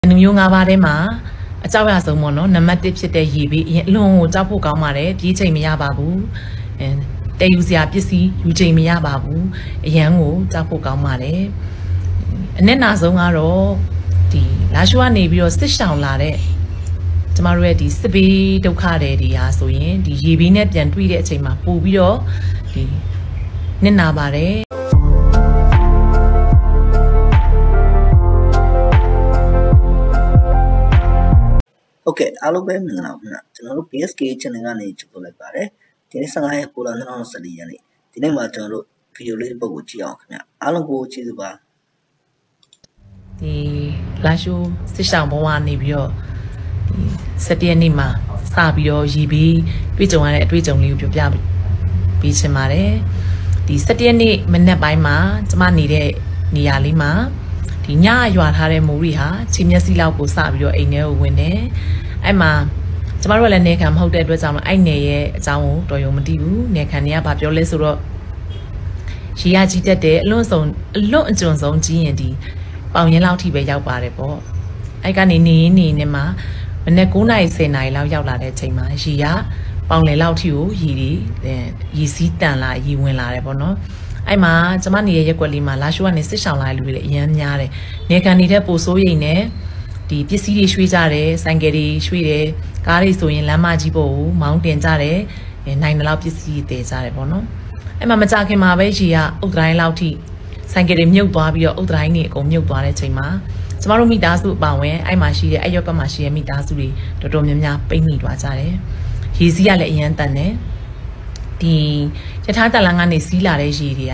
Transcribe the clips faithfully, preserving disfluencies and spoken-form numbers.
နမျိုးငါးပါးထဲမှာအကြောက်ရဆုံးပေါ့နော်နံပါတ်တစ်ဖြစ်တဲ့ရေဘေးအလွန်ကိုကြောက်ဖို့ကောင်းပါတယ်ပြေးချိန်မရပါဘူးအဲတည်ယူစရာပစ္စည်းယူချိန်မရပါဘူးအရန်ကိုကြောက်ဖို့ကောင်းပါတယ်အနက်နာဆုံးကတော့ဒီလာရှုကနေပြီးတော့စစ်ဆောင်လာတဲ့ကျမတို့ရဲ့ဒီစစ်ဘေးဒုက္ခတွေတွေဟာဆိုရင်ဒီရေဘေးနဲ့ပြန်တွေ့တဲ့အချိန်မှာပို့ပြီးတော့ဒီနစ်နာပါတယ်ဟုတ်ကဲ့အားလုံးပဲမင်္ဂလာပါခင်ဗျာကျွန်တော်တို့ B S K channel ကနေကြိုဆိုလိုက်ပါတယ်ဒီနေ့fifteenရက်ကိုလtwo thousand fourteenရက်နေ့ဒီနေ့မှာကျွန်တော်တို့ဗီဒီယိုလေးတစ်ပုဒ်ကိုကြည့်အောင်ခင်ဗျာအားလုံးကိုကျေးဇူးပါဒီလာရှိုးစစ်ဆောင်ဘဝနေပြီးတော့ဒီseventeenရက်နေ့မှာစပြီးတော့ရည်ပြီးတွေ့ကြုံရတဲ့အတွေ့အကြုံလေးကိုပြောပြပေးချင်ပါတယ်ဒီseventeenရက်နေ့မနက်ပိုင်းမှာကျမနေတဲ့နေရာလေးမှာဒီညရွာထားတဲ့မိုးရီဟာချိန်မျက်စိလောက်ကိုစပြီးတော့အိမ်ထဲကိုဝင်တယ်အဲ့မှာကျမတို့ကလည်းနေခံမဟုတ်တဲ့အတွက်ကြောင့်အဲ့နေရဲ့အကြောင်းကိုတော်ရုံမသိဘူးနေခံတွေကဘာပြောလဲဆိုတော့ရေရကြီးတက်တယ်အလွန်ဆုံးအလွန်အကျွံဆုံးကြီးရင်ဒီပေါင်ရင်လောက်ထိပဲရောက်ပါတယ်ပေါ့အဲ့ကနေနေနေနေမှာမနေ့nineနာရီtenနာရီလောက်ရောက်လာတဲ့အချိန်မှာရေရပေါင်လေလောက်ထိကိုရေဒီရေစီးတန်လာရေဝင်လာတယ်ပေါ့နော်အဲ့မှာကျမနေရဲ့ရက်ွက်လေးမှာလာရှိုးကနေစစ်ဆောင်လာတဲ့လူတွေလည်းအများများတယ်နေခံနေတဲ့ပိုဆိုးရိမ်နဲ့ဒီပစ္စည်းတွေရွှေ့ကြတယ်ဆိုင်ကယ်တွေရွှေ့တယ်ကားတွေဆိုရင်လမ်းမကြီးပေါ်ကိုမောင်းတင်ကြတယ်နိုင်တဲ့လောက်ပစ္စည်းတွေတည်ကြတယ်ပေါ့နော်အဲ့မှာမကြခင်မှာပဲရေကအုတ်တိုင်းလောက်ထိဆိုင်ကယ်တွေမြုပ်သွားပြီးတော့အုတ်တိုင်းတွေအကုန်မြုပ်သွားတဲ့ချိန်မှာကျမတို့မိသားစုအပေါင်းဝင်အဲ့မှာရှိတဲ့အဲ့ရောက်ကမှာရှိတဲ့မိသားစုတွေတော်တော်များများပိတ်မိသွားကြတယ်ရေစီးကလည်းအရန်တန်တယ်ဒီယထာတလန်ကနေစီးလာတဲ့ရေတွေက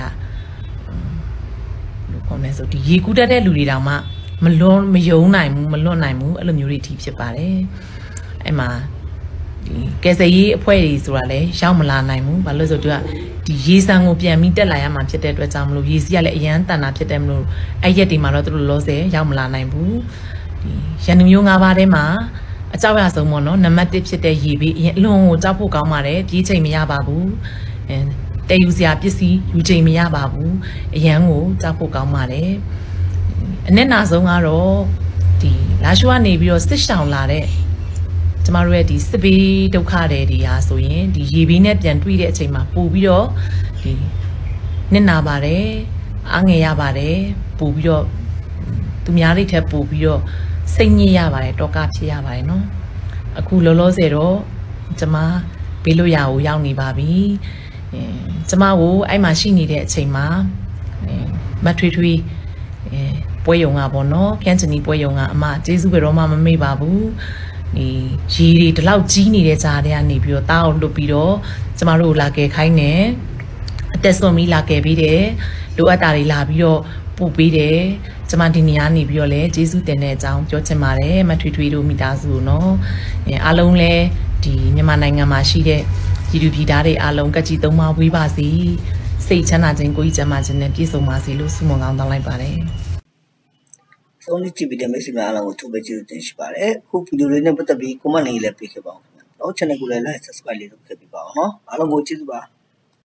လို့ခေါ်မယ်ဆိုဒီရေကူးတတ်တဲ့လူတွေတောင်မှမလွန်မယုံနိုင်ဘူးမလွတ်နိုင်ဘူးအဲ့လိုမျိုးတွေထိဖြစ်ပါတယ်အဲ့မှာဒီကယ်ဆယ်ရေးအဖွဲ့တွေဆိုတာလည်းရောက်မလာနိုင်ဘူးဘာလို့လဲဆိုတော့ဒီရေဆန်ကိုပြန်ပြီးတက်လာရမှာဖြစ်တဲ့အတွက်ကြောင့်မလို့ရေစီးကလည်းအရန်တန်တာဖြစ်တယ်မလို့အဲ့ရက်တွေမှာတော့သူတို့လောဆယ်ရောက်မလာနိုင်ဘူးဒီရန်သူမျိုးငါးပါးထဲမှာအကြောက်ရဆုံးပေါ့နော်နံပါတ်တစ်ဖြစ်တဲ့ရေဘေးအလွန်ကိုကြောက်ဖို့ကောင်းပါတယ်ပြေးချိန်မရပါဘူးအဲတည်ယူစရာပစ္စည်းယူချိန်မရပါဘူးအရန်ကိုကြောက်ဖို့ကောင်းပါတယ်အနက်နာဆုံးကတော့ဒီလာရှိုးကနေပြီးတော့စစ်ဆောင်လာတဲ့ကျမတို့ရဲ့ဒီစစ်ဘေးဒုက္ခတွေတွေဟာဆိုရင်ဒီရေဘေးနဲ့ပြန်တွေ့တဲ့အချိန်မှာပို့ပြီးတော့ဒီနစ်နာပါတယ်အားငယ်ရပါတယ်ပို့ပြီးတော့သူများတွေထက်ပို့ပြီးတော့စိတ်ညစ်ရပါတယ်တောကဖြစ်ရပါတယ်နော်အခုလောလောဆယ်တော့ကျမဘေးလို့ရကိုရောက်နေပါပြီအဲကျမကိုအဲ့မှာရှိနေတဲ့အချိန်မှာမထွေးထွေးအဲပွဲရုံကပေါ့နော်ခန်းချင်နီပွဲရုံကအမကျေးဇူးပဲတော့မှမမေ့ပါဘူးဒီရေတွေဒီလောက်ကြီးနေတဲ့ကြားထဲကနေပြီးတော့တားအောင်လွတ်ပြီးတော့ကျမတို့လာကယ်ခိုင်းတယ်အသက်ဆုံးပြီးလာကယ်ပြီးတယ်လိုအပ်တာတွေလာပြီးတော့ပို့ပေးတယ်ကျမဒီနေရာနေပြီးတော့လည်းကျေးဇူးတင်တဲ့အကြောင်းပြောချင်ပါတယ်မထွေထွေတို့မိသားစုနော်အဲအားလုံးလည်းဒီမြန်မာနိုင်ငံမှာရှိတဲ့ပြည်သူပြည်သားတွေအားလုံးကကြည်သုံးပါဝေးပါစေစိတ်ချမ်းသာခြင်းကိုယ်ကြီးကျန်းမာခြင်းနဲ့ပြည့်စုံပါစေလို့ဆုမွန်ကောင်းတောင်းလိုက်ပါတယ်ဆုံးဖြတ်ကြည့်ပြီးတဲ့မိတ်ဆွေများအားလုံးကိုထုတ်ပေးကျေးဇူးတင်ရှိပါတယ်အခုဗီဒီယိုလေးနဲ့ပတ်သက်ပြီး comment လေးလည်းပေးခဲ့ပါဦးခင်ဗျာနောက် channel ကိုလည်း like subscribe လေးလုပ်ခဲ့ပေးပါအောင်နော်အားလုံးကိုကျေးဇူးပါ